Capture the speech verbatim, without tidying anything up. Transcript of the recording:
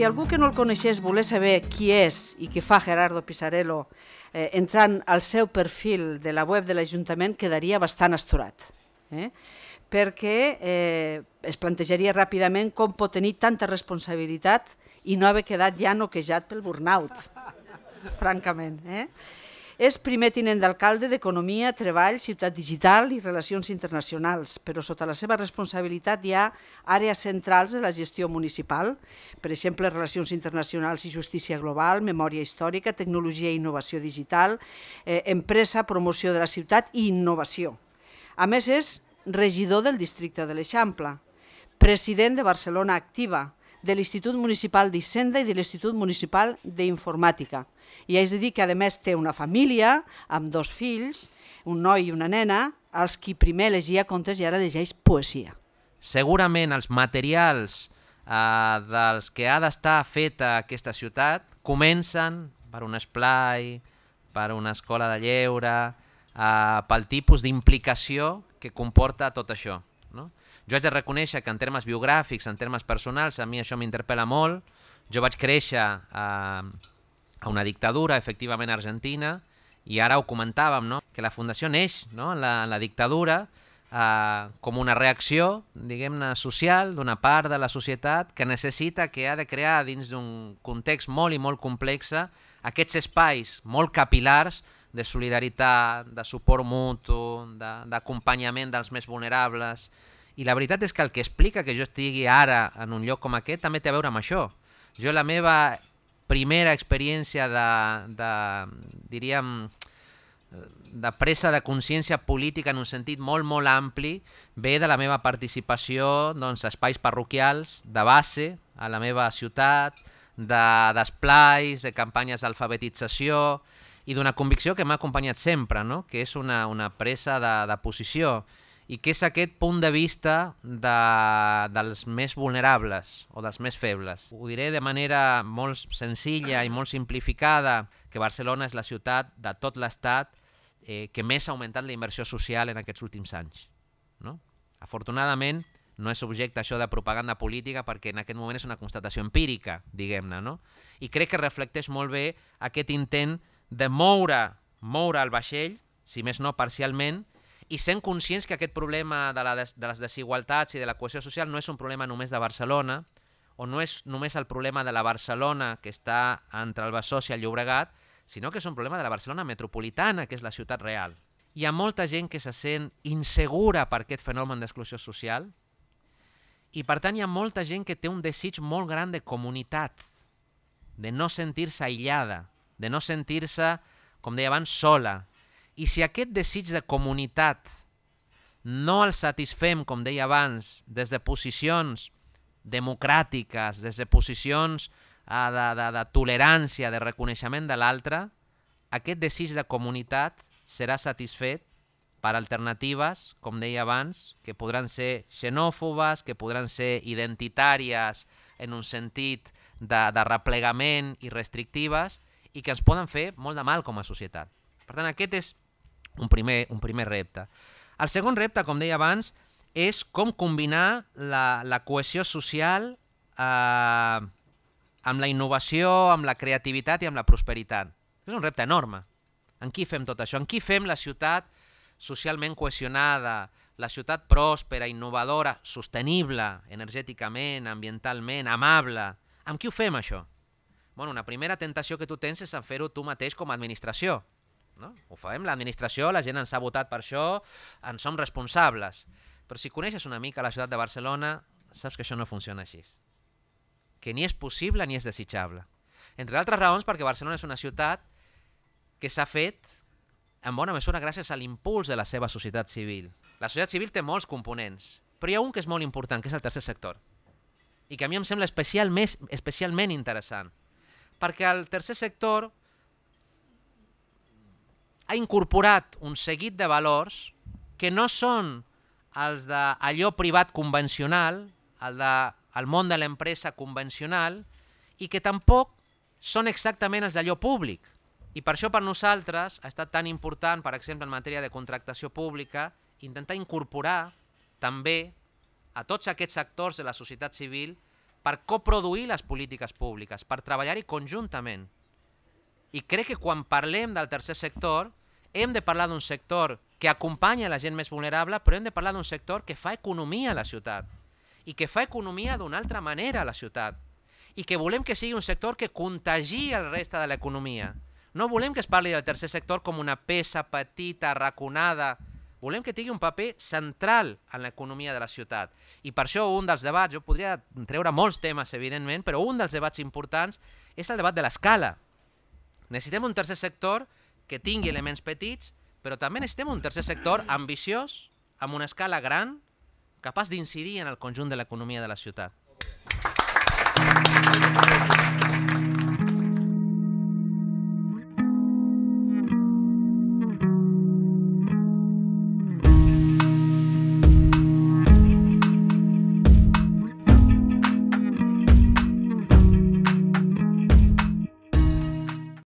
si algú que no el coneixés volés saber qui és i què fa Gerardo Pisarello, eh, entrant al seu perfil de la web de l'Ajuntament, quedaria bastant astorat. Eh? Perquè eh, es plantejaria ràpidament com pot tenir tanta responsabilitat i no haver quedat ja noquejat pel burnout, francament. Eh? És primer tinent d'alcalde d'Economia, Treball, Ciutat Digital i Relacions Internacionals, però sota la seva responsabilitat hi ha àrees centrals de la gestió municipal, per exemple, Relacions Internacionals i Justícia Global, Memòria Històrica, Tecnologia i Innovació Digital, eh, Empresa, Promoció de la Ciutat i Innovació. A més, és regidor del districte de l'Eixample, president de Barcelona Activa, de l'Institut Municipal d'Hisenda i de l'Institut Municipal d'Informàtica. I haig de dir que, a més, té una família amb dos fills, un noi i una nena, als qui primer llegia contes i ara llegeix poesia. Segurament els materials eh, dels que ha d'estar feta aquesta ciutat comencen per un esplai, per una escola de lleure, eh, pel tipus d'implicació que comporta tot això. No? Jo haig de reconèixer que en termes biogràfics, en termes personals, a mi això m'interpel·la molt. Jo vaig créixer eh, a una dictadura, efectivament, argentina, i ara ho comentàvem, no? Que la Fundació neix, no? en, la, en la dictadura eh, com una reacció, diguem-ne, social d'una part de la societat que necessita, que ha de crear dins d'un context molt i molt complex aquests espais molt capilars de solidaritat, de suport mutu, d'acompanyament de, dels més vulnerables. I la veritat és que el que explica que jo estigui ara en un lloc com aquest també té a veure amb això. Jo la meva primera experiència de, de, diríem, de presa de consciència política en un sentit molt, molt ampli ve de la meva participació doncs, a espais parroquials de base a la meva ciutat, d'esplais, de, de campanyes d'alfabetització i d'una convicció que m'ha acompanyat sempre, no? Que és una, una presa de, de posició i que és aquest punt de vista de, dels més vulnerables o dels més febles. Ho diré de manera molt senzilla i molt simplificada, que Barcelona és la ciutat de tot l'Estat eh, que més ha augmentat la inversió social en aquests últims anys. No? Afortunadament, no és subjecte això de propaganda política perquè en aquest moment és una constatació empírica, diguem-ne, no? I crec que reflecteix molt bé aquest intent de moure, moure el vaixell, si més no parcialment, i sent conscients que aquest problema de, la des, de les desigualtats i de la cohesió social no és un problema només de Barcelona, o no és només el problema de la Barcelona que està entre el Besòs i el Llobregat, sinó que és un problema de la Barcelona metropolitana, que és la ciutat real. Hi ha molta gent que se sent insegura per aquest fenomen d'exclusió social i per tant hi ha molta gent que té un desig molt gran de comunitat, de no sentir-se aïllada, de no sentir-se, com deia abans, sola. I si aquest desig de comunitat no el satisfem, com deia abans, des de posicions democràtiques, des de posicions uh, de, de, de tolerància, de reconeixement de l'altre, aquest desig de comunitat serà satisfet per alternatives, com deia abans, que podran ser xenòfobes, que podran ser identitàries en un sentit de, de replegament i restrictives i que ens poden fer molt de mal com a societat. Per tant, aquest és un primer, un primer repte. El segon repte, com deia abans, és com combinar la, la cohesió social eh, amb la innovació, amb la creativitat i amb la prosperitat. És un repte enorme. En qui fem tot això? En qui fem la ciutat socialment cohesionada, la ciutat pròspera, innovadora, sostenible, energèticament, ambientalment, amable? Amb qui ho fem, això? Bueno, una primera tentació que tu tens és fer-ho tu mateix com a administració. No? Ho fem, l'administració, la gent ens ha votat per això, en som responsables. Però si coneixes una mica la ciutat de Barcelona, saps que això no funciona així. Que ni és possible ni és desitjable. Entre altres raons perquè Barcelona és una ciutat que s'ha fet en bona mesura gràcies a l'impuls de la seva societat civil. La societat civil té molts components, però hi ha un que és molt important, que és el tercer sector. I que a mi em sembla especialment, especialment interessant. Perquè el tercer sector ha incorporat un seguit de valors que no són els d'allò privat convencional, el del món de l'empresa convencional, i que tampoc són exactament els d'allò públic. I per això per nosaltres ha estat tan important, per exemple, en matèria de contractació pública, intentar incorporar també a tots aquests actors de la societat civil per coproduir les polítiques públiques, per treballar-hi conjuntament. I crec que quan parlem del tercer sector hem de parlar d'un sector que acompanya la gent més vulnerable, però hem de parlar d'un sector que fa economia a la ciutat i que fa economia d'una altra manera a la ciutat i que volem que sigui un sector que contagi el reste de l'economia. No volem que es parli del tercer sector com una peça petita, arraconada. Volem que tingui un paper central en l'economia de la ciutat. I per això un dels debats, jo podria treure molts temes, evidentment, però un dels debats importants és el debat de l'escala. Necessitem un tercer sector que tingui elements petits, però també necessitem un tercer sector ambiciós, amb una escala gran, capaç d'incidir en el conjunt de l'economia de la ciutat.